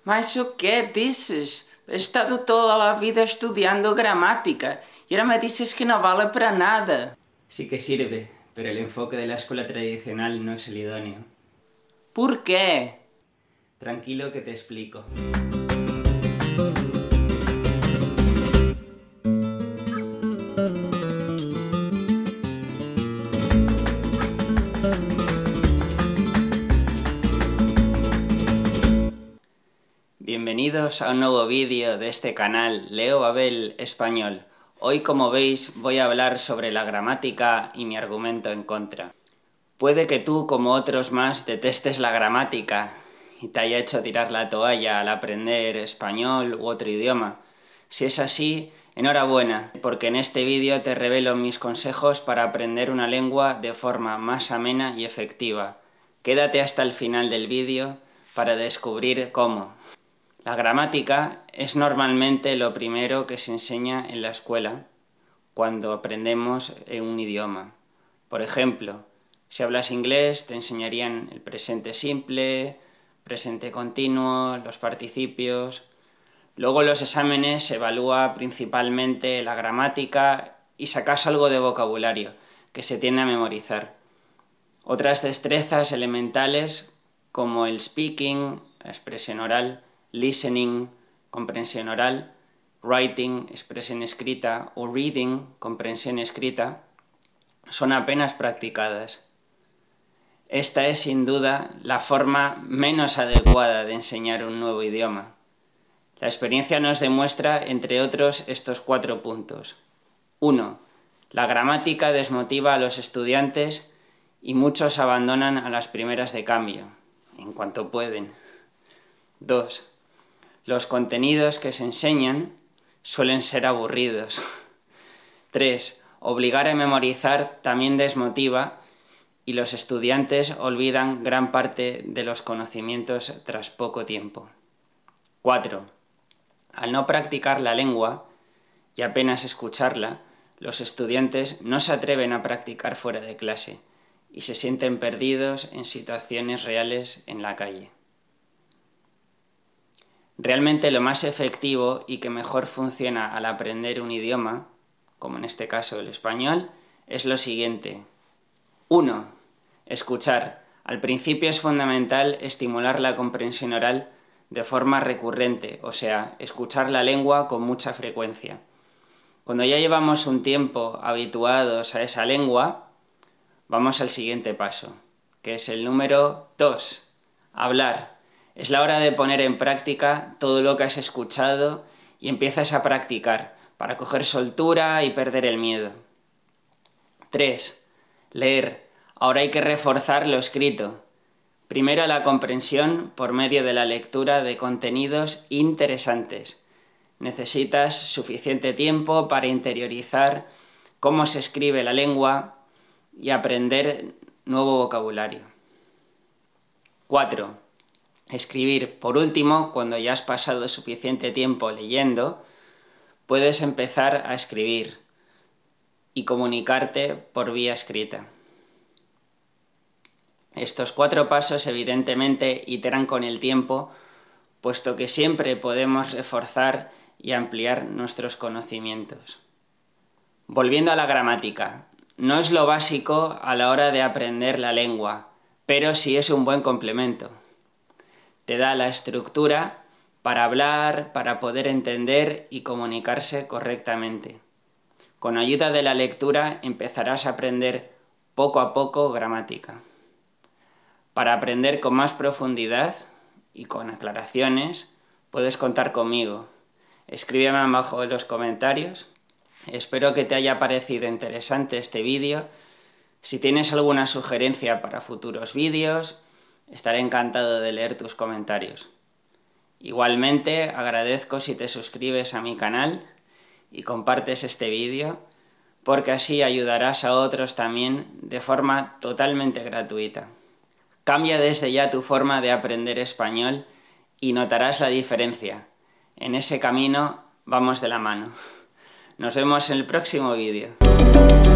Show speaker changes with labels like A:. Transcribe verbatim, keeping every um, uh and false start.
A: Mas o que dices? He estado toda la vida estudiando gramática y ahora me dices que no vale para nada.
B: Sí que sirve, pero el enfoque de la escuela tradicional no es el idóneo.
A: ¿Por qué?
B: Tranquilo que te explico.
A: Bienvenidos a un nuevo vídeo de este canal Leo Babel Español. Hoy, como veis, voy a hablar sobre la gramática y mi argumento en contra. Puede que tú, como otros más, detestes la gramática y te haya hecho tirar la toalla al aprender español u otro idioma. Si es así, enhorabuena, porque en este vídeo te revelo mis consejos para aprender una lengua de forma más amena y efectiva. Quédate hasta el final del vídeo para descubrir cómo. La gramática es normalmente lo primero que se enseña en la escuela cuando aprendemos un idioma. Por ejemplo, si hablas inglés te enseñarían el presente simple, presente continuo, los participios. Luego en los exámenes se evalúa principalmente la gramática y sacas algo de vocabulario que se tiende a memorizar. Otras destrezas elementales como el speaking, la expresión oral, listening, comprensión oral, writing, expresión escrita, o reading, comprensión escrita, son apenas practicadas. Esta es sin duda la forma menos adecuada de enseñar un nuevo idioma. La experiencia nos demuestra, entre otros, estos cuatro puntos. uno. La gramática desmotiva a los estudiantes y muchos abandonan a las primeras de cambio, en cuanto pueden. dos. Los contenidos que se enseñan suelen ser aburridos. tres. Obligar a memorizar también desmotiva y los estudiantes olvidan gran parte de los conocimientos tras poco tiempo. cuatro. Al no practicar la lengua y apenas escucharla, los estudiantes no se atreven a practicar fuera de clase y se sienten perdidos en situaciones reales en la calle. Realmente lo más efectivo y que mejor funciona al aprender un idioma, como en este caso el español, es lo siguiente. uno. Escuchar. Al principio es fundamental estimular la comprensión oral de forma recurrente, o sea, escuchar la lengua con mucha frecuencia. Cuando ya llevamos un tiempo habituados a esa lengua, vamos al siguiente paso, que es el número dos. Hablar. Es la hora de poner en práctica todo lo que has escuchado y empiezas a practicar para coger soltura y perder el miedo. tres. Leer. Ahora hay que reforzar lo escrito. Primero la comprensión por medio de la lectura de contenidos interesantes. Necesitas suficiente tiempo para interiorizar cómo se escribe la lengua y aprender nuevo vocabulario. cuatro. Escribir. Por último, cuando ya has pasado suficiente tiempo leyendo, puedes empezar a escribir y comunicarte por vía escrita. Estos cuatro pasos evidentemente iteran con el tiempo, puesto que siempre podemos reforzar y ampliar nuestros conocimientos. Volviendo a la gramática, no es lo básico a la hora de aprender la lengua, pero sí es un buen complemento. Te da la estructura para hablar, para poder entender y comunicarse correctamente. Con ayuda de la lectura empezarás a aprender poco a poco gramática. Para aprender con más profundidad y con aclaraciones, puedes contar conmigo. Escríbeme abajo en los comentarios. Espero que te haya parecido interesante este vídeo. Si tienes alguna sugerencia para futuros vídeos, estaré encantado de leer tus comentarios. Igualmente, agradezco si te suscribes a mi canal y compartes este vídeo, porque así ayudarás a otros también de forma totalmente gratuita. Cambia desde ya tu forma de aprender español y notarás la diferencia. En ese camino vamos de la mano. Nos vemos en el próximo vídeo.